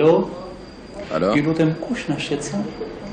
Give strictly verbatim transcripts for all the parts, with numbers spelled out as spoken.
Alo? Alo? Ju lutem, kush na shqetëson?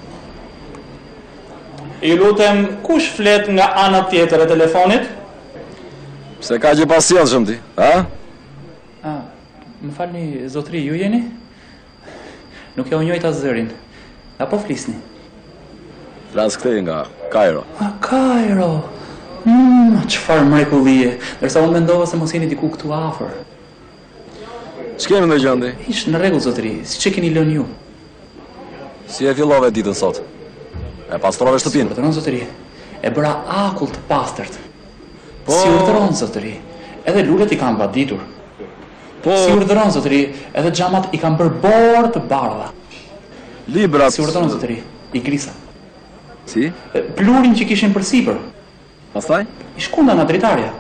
Ju lutem, kush flet nga ana tjetër e telefonit? Pse ka gjë pasjellshëm ti, ha? Ah, më falni, zotri, ju jeni? Nuk ja u njojta zërin. Apo flisni? Flas këtej nga Kairo. A, Kairo! Mmm, çfarë mrekullie. Ndërsa unë mendova se mos jeni diku këtu afër. Ç'kemi ndaj gjandi? Ish në rregull, zotri, siç e keni lënë ju. Si e fillove ditën sot? E pastrove shtëpinë? Si urdhëron, zotri. E bëra akull të pastërt. Po... Si urdhëron, zotri. Edhe lulet i kanë baditur. Po... Si urdhëron, zotri. Edhe xhamat i kanë bërë borë të bardha. Librat... Si urdhëron, zotri. I grisa. Si? Plurin që kishin përsipër. Pastaj? I shkunda nga dritarja.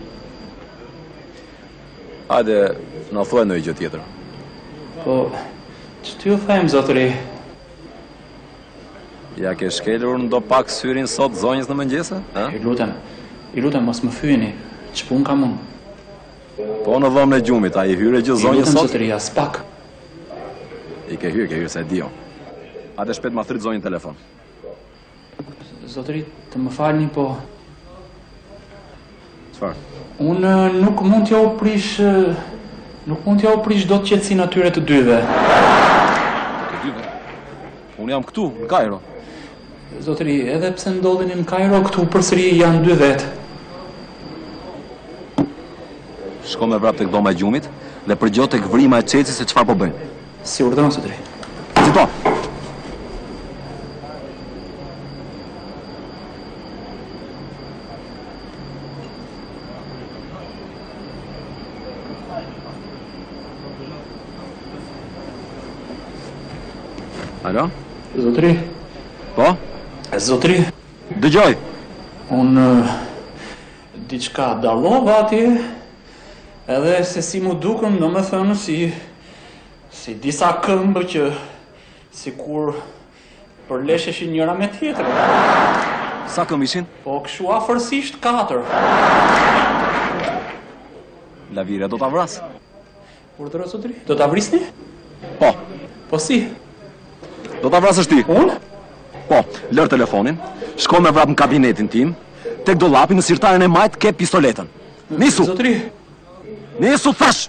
Hajde, na thuaj ndonjë gjë tjetër. Po, ç'të ju them, zotri? Ja ke shkelur ndo pak syrin sot zonjës në mëngjese? I lutem, i lutem mos më fyeni. Ç'pun kam unë? Po në dhomën e gjumit, a i hyre gjë I zonjës lutem, sot? zotri, as pak. I ke hyrë, ke hyrë, se e dio. Hajde shpejt ma thrit zonjën telefon. Zotri, të më falni, po... Çfarë? Unë nuk mund t'ja u prish... Nuk mund t'ja u prish do të qetësinë atyre të dyve. Të dyve? Unë jam këtu, në Kairo. Zotri, edhe pse ndodhin në Kairo, këtu përsëri janë dy vetë. Shko me vrap tek dhoma e gjumit dhe përgjot tek vrima e çeçit se çfarë po bëjnë. Si urdhëron, zotri. Si po? Alo? Zotri. Po? Zotri. Dëgjoj. Unë... diçka dallova atje, edhe se si mu dukëm, në më thënë, si... si disa këmbë që... si kur... përlesheshin njëra me tjetër. Sa këmbë ishin? Po, kështu afërsisht katër. Lavira do ta vras. Urdhëro, zotri? Do ta vrisni? Po. Po si? Do ta vrasësh ti? Unë? Po, lër telefonin, shko me vrap në kabinetin tim, tek dollapi në sirtaren e majt ke pistoletën. Nisu! Zotri! Nisu, thash!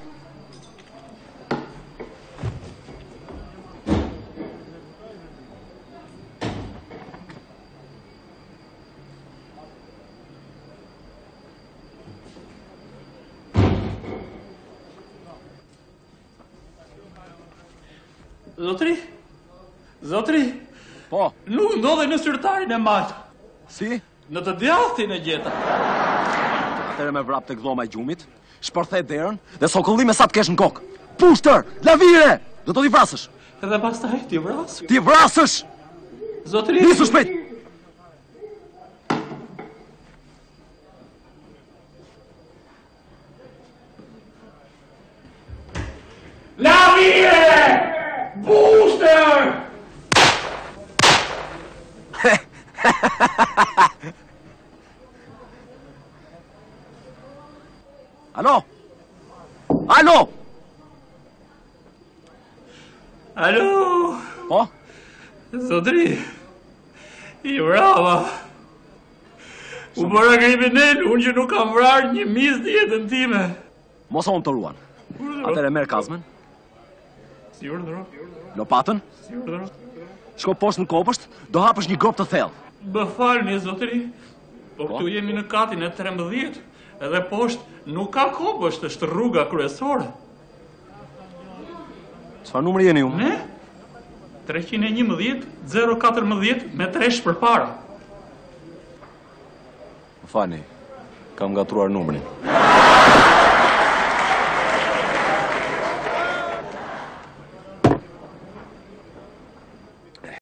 Zotri? Zotri? Po. Nuk ndodhe në syrtarin e majtë. Si? Në të djathtin e gjeta. Atëre me vrap tek dhoma e gjumit, shpërthe derën dhe sokolli me sa të kesh në kokë. Pushtër! Lavire! Do të t'i vrasësh. Edhe pastaj ti vras. Ti vrasësh! Zotri! Nisu shpejt! Lavire! Pushtër! Alo? Alo? Alo? Po? Zotri, i vrava. U bëra kriminal, unë që nuk kam vrarë një mis në jetën time. Mos o më të ruan. Atëre merë kazmen, Si urdhëro? lopatën, Si urdhëro? shko poshtë në kopësht, do hapësh një grop të thellë. Bë falni, zotri, po këtu jemi në katin e trembëdhjetë, edhe poshtë nuk ka kopësht, është rruga kryesore. Çfarë numri jeni ju? Ne? treqind e njëmbëdhjetë zero katërmbëdhjetë me tresh përpara. Më falni, kam gatruar numrin.